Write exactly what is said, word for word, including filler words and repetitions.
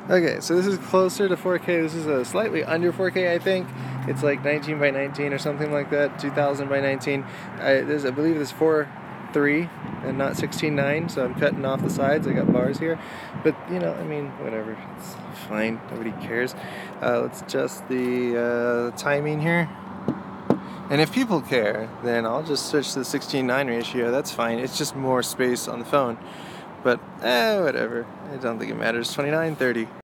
Okay, so this is closer to four K. This is a slightly under four K, I think. It's like nineteen by nineteen or something like that, two thousand by nineteen. I, this, I believe this is four three and not sixteen nine, so I'm cutting off the sides. I got bars here. But, you know, I mean, whatever. It's fine. Nobody cares. Uh, let's adjust the uh, timing here. And if people care, then I'll just switch to the sixteen nine ratio. That's fine. It's just more space on the phone. But, eh, whatever. I don't think it matters. twenty-nine thirty.